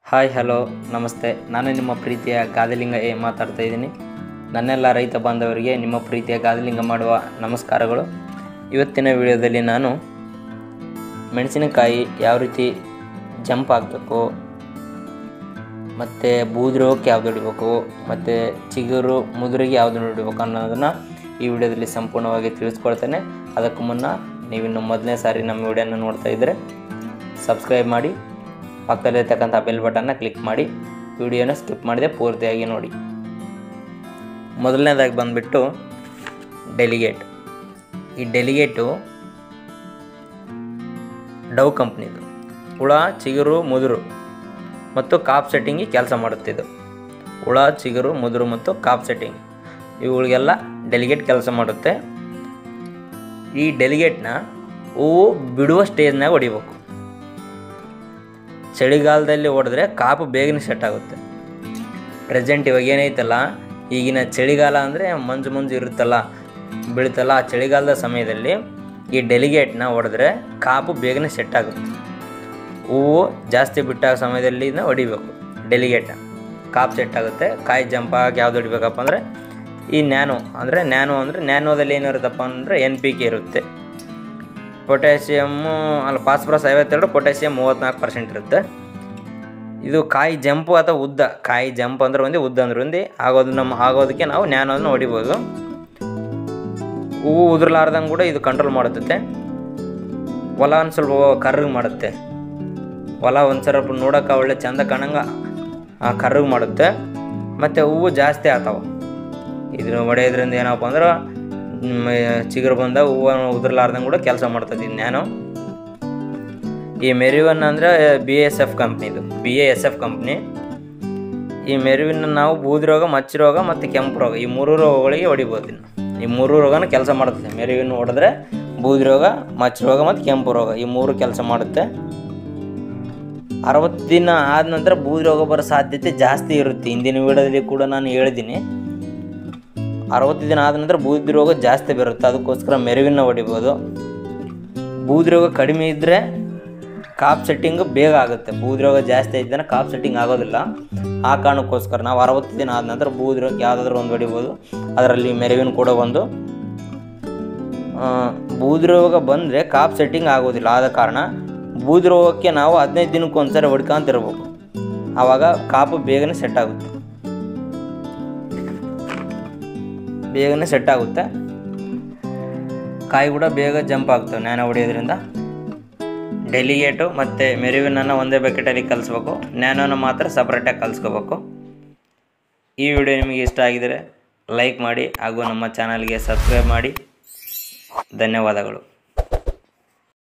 Hi hello ನಮಸ್ತೆ. ನಾನು ನಿಮ್ಮ ಪ್ರೀತಿಯ ಗಾದಿಲಿಂಗ ಮಾತಾಡ್ತಾ ಇದ್ದೀನಿ. ನನ್ನೆಲ್ಲ ರೈತ ಬಾಂಧವರಿಗೆ ನಿಮ್ಮ ಪ್ರೀತಿಯ ಗಾದಿಲಿಂಗ ಮಾಡುವ ನಮಸ್ಕಾರಗಳು. ಇವತ್ತಿನ ವಿಡಿಯೋದಲ್ಲಿ ನಾನು ಮೆಣಸಿನಕಾಯಿ ಯಾವ ರೀತಿ ಜಂಪ್ ಆಗಬೇಕು, ಮತ್ತು ಬೂದಿ ರೋಗಕ್ಕೆ ಯಾವುದು ಹೊಡಿಬೇಕು, ಮತ್ತು ಚಿಗುರು ಮುದುರಿಗೆ ಯಾವುದು ಹೊಡಿಬೇಕು ಅನ್ನೋದನ್ನು ಈ ವಿಡಿಯೋದಲ್ಲಿ ಸಂಪೂರ್ಣವಾಗಿ ತಿಳಿಸ್ಕೊಳ್ತೇನೆ. ಅದಕ್ಕೂ ಮುನ್ನ ನೀವಿನ್ನು ಮೊದಲನೇ ಸಾರಿ ನಮ್ಮ ವಿಡಿಯೋನ ನೋಡ್ತಾ ಇದ್ದರೆ ಸಬ್ಸ್ಕ್ರೈಬ್ ಮಾಡಿ, ಪಕ್ಕದಲ್ಲಿರ್ತಕ್ಕಂಥ ಬೆಲ್ ಬಟನ್ನ ಕ್ಲಿಕ್ ಮಾಡಿ, ವಿಡಿಯೋನ ಸ್ಕಿಪ್ ಮಾಡಿದೆ ಪೂರ್ತಿಯಾಗಿ ನೋಡಿ. ಮೊದಲನೇದಾಗಿ ಬಂದುಬಿಟ್ಟು ಡೆಲಿಗೇಟ್. ಈ ಡೆಲಿಗೇಟು ಡವ್ ಕಂಪ್ನಿದು ಹುಳ, ಚಿಗುರು, ಮುದುರು ಮತ್ತು ಕಾಪ್ ಸೆಟ್ಟಿಂಗಿಗೆ ಕೆಲಸ ಮಾಡುತ್ತಿದ್ದು. ಹುಳ, ಚಿಗುರು, ಮುದುರು ಮತ್ತು ಕಾಪ್ ಸೆಟ್ಟಿಂಗ್ ಇವುಗಳಿಗೆಲ್ಲ ಡೆಲಿಗೇಟ್ ಕೆಲಸ ಮಾಡುತ್ತೆ. ಈ ಡೆಲಿಗೇಟ್ನ ಹೂವು ಬಿಡುವ ಸ್ಟೇಜ್ನಾಗ ಹೊಡಿಬೇಕು. ಚಳಿಗಾಲದಲ್ಲಿ ಹೊಡೆದ್ರೆ ಕಾಪು ಬೇಗನೆ ಸೆಟ್ ಆಗುತ್ತೆ. ಪ್ರೆಸೆಂಟ್ ಇವಾಗ ಏನೈತಲ್ಲ, ಈಗಿನ ಚಳಿಗಾಲ ಅಂದರೆ ಮಂಜು ಇರುತ್ತಲ್ಲ, ಬೀಳುತ್ತಲ್ಲ, ಆ ಚಳಿಗಾಲದ ಸಮಯದಲ್ಲಿ ಈ ಡೆಲಿಗೇಟ್ನ ಹೊಡೆದ್ರೆ ಕಾಪು ಬೇಗನೆ ಸೆಟ್ ಆಗುತ್ತೆ. ಹೂವು ಜಾಸ್ತಿ ಬಿಟ್ಟಾಗ ಸಮಯದಲ್ಲಿ ಹೊಡಿಬೇಕು ಡೆಲಿಗೇಟ್ನ, ಕಾಪು ಸೆಟ್ ಆಗುತ್ತೆ. ಕಾಯಿ ಜಂಪ್ ಆಗಿ ಯಾವ್ದು ಹೊಡಿಬೇಕಪ್ಪ ಅಂದರೆ ಈ ನ್ಯಾನೋದಲ್ಲಿ ಏನಿರುತ್ತಪ್ಪ ಅಂದರೆ NPK ಇರುತ್ತೆ, ಪೊಟ್ಯಾಷಿಯಮ್ಮು ಫಾಸ್ಫರಸ್ 52, ಪೊಟ್ಯಾಷಿಯಮ್ 34% ಇರುತ್ತೆ. ಇದು ಕಾಯಿ ಜಂಪು ಅಥವಾ ಉದ್ದ, ಕಾಯಿ ಜಂಪ್ ಅಂದ್ರೆ ಒಂದೇ, ಉದ್ದ ಅಂದ್ರೆ ಒಂದೇ ಆಗೋದಕ್ಕೆ ನಾವು ನ್ಯಾನೋದನ್ನ ಹೊಡಿಬೋದು. ಹೂವು ಉದುರ್ಲಾರ್ದಂಗೆ ಕೂಡ ಇದು ಕಂಟ್ರೋಲ್ ಮಾಡುತ್ತೆ. ಹೊಲ ಒಂದು ಸ್ವಲ್ಪ ಕರ್ರಗೆ ಮಾಡುತ್ತೆ. ಹೊಲ ಒಂದು ಸ್ವಲ್ಪ ನೋಡೋಕೆ ಒಳ್ಳೆ ಚೆಂದ ಕಾಣಂಗೆ ಕರ್ರಗೆ ಮಾಡುತ್ತೆ. ಮತ್ತು ಹೂವು ಜಾಸ್ತಿ ಆಗ್ತಾವೆ. ಇದನ್ನು ಹೊಡೆಯೋದ್ರಿಂದ ಏನಪ್ಪ ಅಂದ್ರೆ ಚಿಗುರು ಬಂದಾಗ ಹೂವು ಉದುರ್ಲಾರ್ದಂಗೆ ಕೂಡ ಕೆಲಸ ಮಾಡ್ತದೆ ನ್ಯಾನೋ. ಈ ಮೆರಿವನ್ ಅಂದರೆ BASF ಕಂಪ್ನಿ. ಈ ಮೆರಿವಿನ ನಾವು ಬೂದಿ ರೋಗ, ಮಚ್ಚಿ ರೋಗ ಮತ್ತು ಕೆಂಪು ರೋಗ, ಈ 3 ರೋಗಗಳಿಗೆ ಹೊಡಿಬೋದು. ಈ 3 ರೋಗನ ಕೆಲಸ ಮಾಡುತ್ತೆ. ಮೆರಿವಿನ ಹೊಡೆದ್ರೆ ಬೂದಿ ರೋಗ, ಮಚ್ಚಿ ರೋಗ ಮತ್ತು ಕೆಂಪು ರೋಗ ಈ 3 ಕೆಲಸ ಮಾಡುತ್ತೆ. 60 ದಿನ ಆದ ನಂತರ ಬೂದಿ ರೋಗ ಬರೋ ಸಾಧ್ಯತೆ ಜಾಸ್ತಿ ಇರುತ್ತೆ. ಹಿಂದಿನ ವಿಡಿಯೋದಲ್ಲಿ ಕೂಡ ನಾನು ಹೇಳಿದ್ದೀನಿ, 60 ದಿನ ಆದ ನಂತರ ಬೂದಿ ರೋಗ ಜಾಸ್ತಿ ಬರುತ್ತೆ. ಅದಕ್ಕೋಸ್ಕರ ಮೆರಿವಿನ ಹೊಡಿಬೋದು. ಬೂದಿ ರೋಗ ಕಡಿಮೆ ಇದ್ದರೆ ಕಾಪ್ ಸೆಟ್ಟಿಂಗ್ ಬೇಗ ಆಗುತ್ತೆ. ಬೂದಿ ರೋಗ ಜಾಸ್ತಿ ಇದ್ದರೆ ಕಾಪ್ ಸೆಟ್ಟಿಂಗ್ ಆಗೋದಿಲ್ಲ. ಆ ಕಾರಣಕ್ಕೋಸ್ಕರ ನಾವು 60 ದಿನ ಆದ ನಂತರ ಬೂದಿ ರೋಗ ಯಾವುದಾದ್ರೂ ಒಂದು ಹೊಡಿಬೋದು. ಅದರಲ್ಲಿ ಮೆರಿವಿನ ಕೂಡ ಒಂದು. ಬೂದಿ ರೋಗ ಬಂದರೆ ಕಾಪ್ ಸೆಟ್ಟಿಂಗ್ ಆಗೋದಿಲ್ಲ. ಆದ ಕಾರಣ ಬೂದಿ ರೋಗಕ್ಕೆ ನಾವು 15 ದಿನಕ್ಕೆ ಒಂದ್ಸರಿ ಹೊಡ್ಕೊಂತಿರ್ಬೇಕು. ಆವಾಗ ಕಾಪು ಬೇಗನೆ ಸೆಟ್ ಆಗುತ್ತೆ. ಕಾಯಿ ಕೂಡ ಬೇಗ ಜಂಪ್ ಆಗ್ತವೆ ನ್ಯಾನೋ ಹೊಡೆಯೋದ್ರಿಂದ. ಡೆಲಿಗೇಟು ಮತ್ತು ಮೆರಿವಿನನ್ನು ಒಂದೇ ಬಕೆಟಲ್ಲಿ ಕಲಿಸ್ಬೇಕು, ನ್ಯಾನೋನ ಮಾತ್ರ ಸಪ್ರೇಟಾಗಿ ಕಲಿಸ್ಕೋಬೇಕು. ಈ ವಿಡಿಯೋ ನಿಮಗೆ ಇಷ್ಟ ಆಗಿದರೆ ಲೈಕ್ ಮಾಡಿ ಹಾಗೂ ನಮ್ಮ ಚಾನಲ್ಗೆ ಸಬ್ಸ್ಕ್ರೈಬ್ ಮಾಡಿ. ಧನ್ಯವಾದಗಳು.